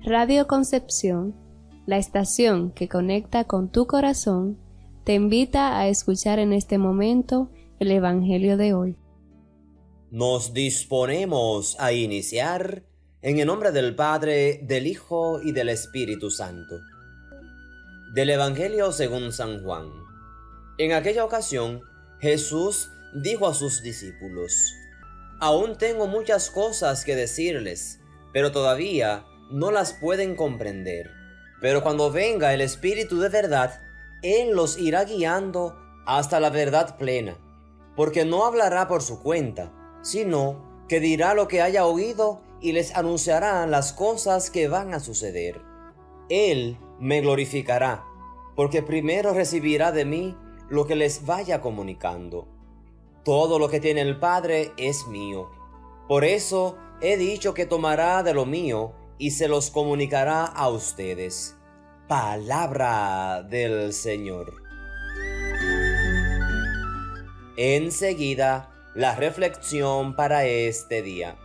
Radio Concepción, la estación que conecta con tu corazón, te invita a escuchar en este momento el Evangelio de hoy. Nos disponemos a iniciar en el nombre del Padre, del Hijo y del Espíritu Santo. Del Evangelio según San Juan. En aquella ocasión, Jesús dijo a sus discípulos: «Aún tengo muchas cosas que decirles, pero todavía no las pueden comprender. Pero cuando venga el Espíritu de verdad, Él los irá guiando hasta la verdad plena, porque no hablará por su cuenta, sino que dirá lo que haya oído y les anunciará las cosas que van a suceder. Él me glorificará, porque primero recibirá de mí lo que les vaya comunicando. Todo lo que tiene el Padre es mío. Por eso he dicho que tomará de lo mío y se los comunicará a ustedes». Palabra del Señor. Enseguida, la reflexión para este día.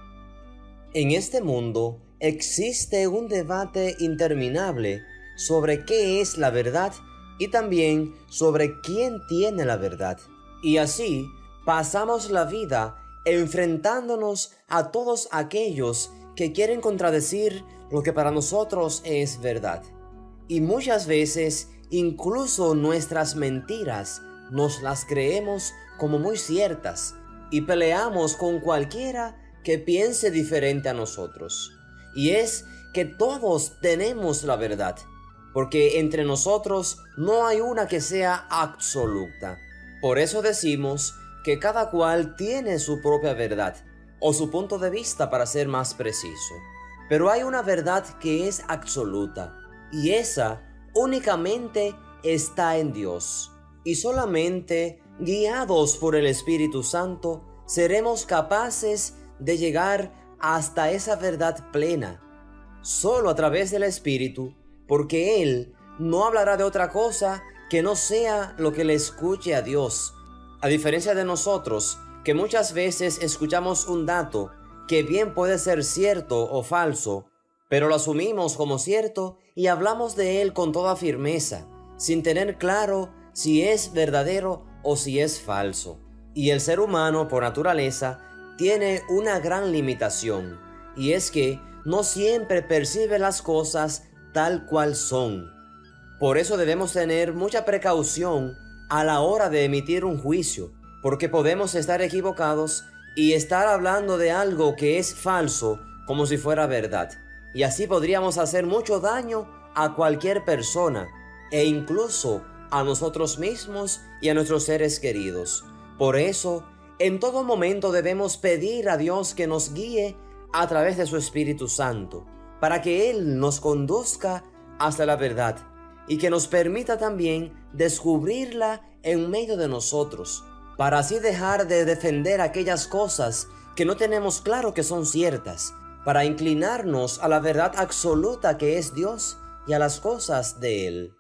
En este mundo existe un debate interminable sobre qué es la verdad y también sobre quién tiene la verdad. Y así pasamos la vida enfrentándonos a todos aquellos que quieren contradecir lo que para nosotros es verdad. Y muchas veces, incluso nuestras mentiras, nos las creemos como muy ciertas y peleamos con cualquiera que piense diferente a nosotros. Y es que todos tenemos la verdad, porque entre nosotros no hay una que sea absoluta. Por eso decimos que cada cual tiene su propia verdad, o su punto de vista para ser más preciso. Pero hay una verdad que es absoluta, y esa únicamente está en Dios. Y solamente guiados por el Espíritu Santo seremos capaces de llegar hasta esa verdad plena. Solo a través del Espíritu, porque Él no hablará de otra cosa que no sea lo que le escuche a Dios. A diferencia de nosotros, que muchas veces escuchamos un dato que bien puede ser cierto o falso, pero lo asumimos como cierto y hablamos de él con toda firmeza, sin tener claro si es verdadero o si es falso. Y el ser humano, por naturaleza, tiene una gran limitación, y es que no siempre percibe las cosas tal cual son. Por eso debemos tener mucha precaución a la hora de emitir un juicio, porque podemos estar equivocados y estar hablando de algo que es falso como si fuera verdad. Y así podríamos hacer mucho daño a cualquier persona e incluso a nosotros mismos y a nuestros seres queridos. Por eso, en todo momento debemos pedir a Dios que nos guíe a través de su Espíritu Santo, para que Él nos conduzca hasta la verdad y que nos permita también descubrirla en medio de nosotros, para así dejar de defender aquellas cosas que no tenemos claro que son ciertas, para inclinarnos a la verdad absoluta que es Dios y a las cosas de Él.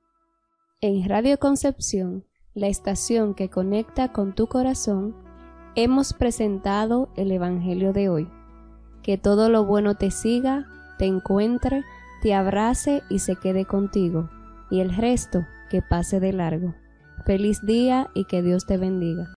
En Radio Concepción, la estación que conecta con tu corazón, hemos presentado el Evangelio de hoy. Que todo lo bueno te siga, te encuentre, te abrace y se quede contigo, y el resto que pase de largo. Feliz día y que Dios te bendiga.